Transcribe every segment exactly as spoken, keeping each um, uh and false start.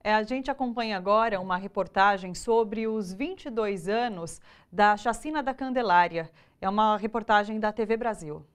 É, a gente acompanha agora uma reportagem sobre os vinte e dois anos da Chacina da Candelária. É uma reportagem da T V Brasil.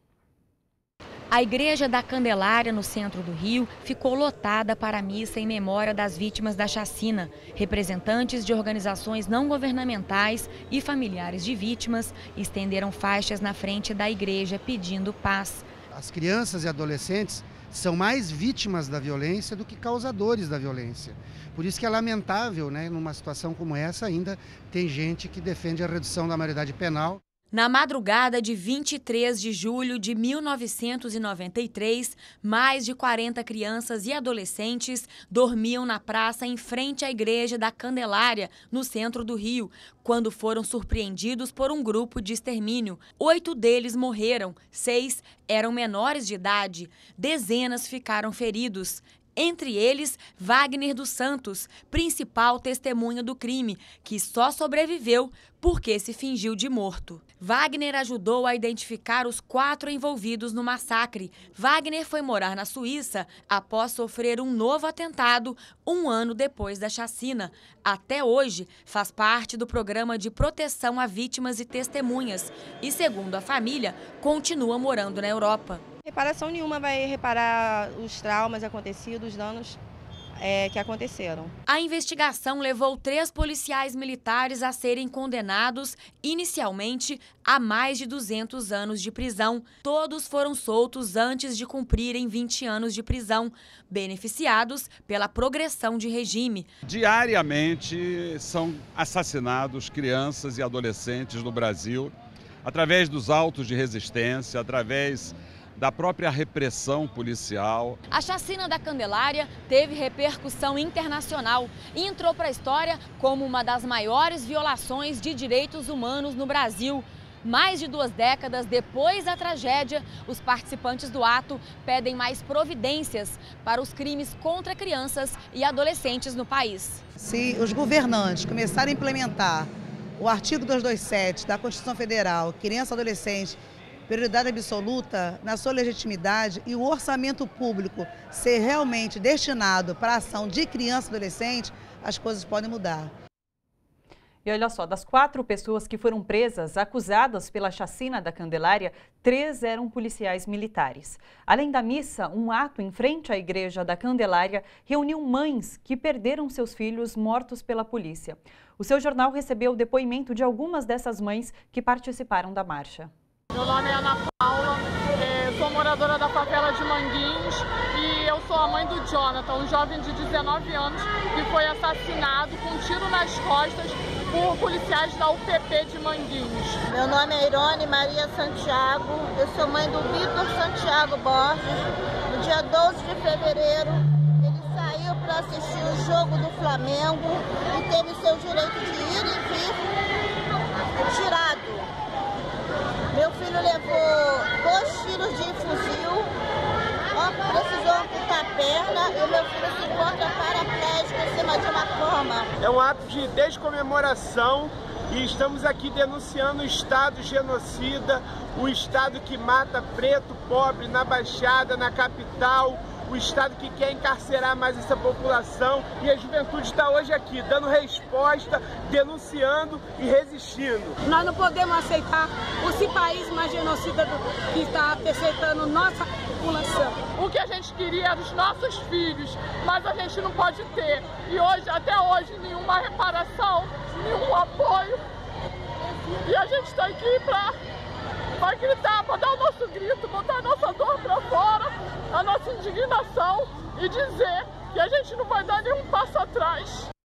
A Igreja da Candelária, no centro do Rio, ficou lotada para a missa em memória das vítimas da chacina. Representantes de organizações não governamentais e familiares de vítimas estenderam faixas na frente da igreja pedindo paz. As crianças e adolescentes são mais vítimas da violência do que causadores da violência. Por isso que é lamentável, né, numa situação como essa, ainda tem gente que defende a redução da maioridade penal. Na madrugada de vinte e três de julho de mil novecentos e noventa e três, mais de quarenta crianças e adolescentes dormiam na praça em frente à Igreja da Candelária, no centro do Rio, quando foram surpreendidos por um grupo de extermínio. Oito deles morreram, seis eram menores de idade, dezenas ficaram feridos. Entre eles, Wagner dos Santos, principal testemunha do crime, que só sobreviveu porque se fingiu de morto. Wagner ajudou a identificar os quatro envolvidos no massacre. Wagner foi morar na Suíça após sofrer um novo atentado um ano depois da chacina. Até hoje, faz parte do programa de proteção a vítimas e testemunhas e, segundo a família, continua morando na Europa. Reparação nenhuma vai reparar os traumas acontecidos, os danos é, que aconteceram. A investigação levou três policiais militares a serem condenados, inicialmente, a mais de duzentos anos de prisão. Todos foram soltos antes de cumprirem vinte anos de prisão, beneficiados pela progressão de regime. Diariamente são assassinados crianças e adolescentes no Brasil, através dos autos de resistência, através da própria repressão policial. A Chacina da Candelária teve repercussão internacional e entrou para a história como uma das maiores violações de direitos humanos no Brasil. Mais de duas décadas depois da tragédia, os participantes do ato pedem mais providências para os crimes contra crianças e adolescentes no país. Se os governantes começarem a implementar o artigo duzentos e vinte e sete da Constituição Federal, criança e adolescente, prioridade absoluta na sua legitimidade, e o orçamento público ser realmente destinado para a ação de criança e adolescente, as coisas podem mudar. E olha só, das quatro pessoas que foram presas, acusadas pela chacina da Candelária, três eram policiais militares. Além da missa, um ato em frente à Igreja da Candelária reuniu mães que perderam seus filhos mortos pela polícia. O seu jornal recebeu o depoimento de algumas dessas mães que participaram da marcha. Meu nome é Ana Paula, é, sou moradora da favela de Manguinhos e eu sou a mãe do Jonathan, um jovem de dezenove anos que foi assassinado com um tiro nas costas por policiais da U P P de Manguinhos. Meu nome é Irone Maria Santiago, eu sou mãe do Vitor Santiago Borges. No dia doze de fevereiro, ele saiu para assistir o jogo do Flamengo e teve seu direito de ir e vir tirado. Meu filho levou dois tiros de fuzil, precisou amputar a perna e meu filho se encontra paraplégico em cima de uma cama. É um ato de descomemoração e estamos aqui denunciando o Estado genocida, o Estado que mata preto, pobre na Baixada, na capital, o Estado que quer encarcerar mais essa população, e a juventude está hoje aqui, dando resposta, denunciando e resistindo. Nós não podemos aceitar esse país mais genocida do, que está perseguindo nossa população. O que a gente queria era os nossos filhos, mas a gente não pode ter. E hoje, até hoje, nenhuma reparação, nenhum apoio. E a gente está aqui para para gritar, para dar o nosso grito, botar a nossa dor para fora, a nossa indignação e dizer que a gente não vai dar nenhum passo atrás.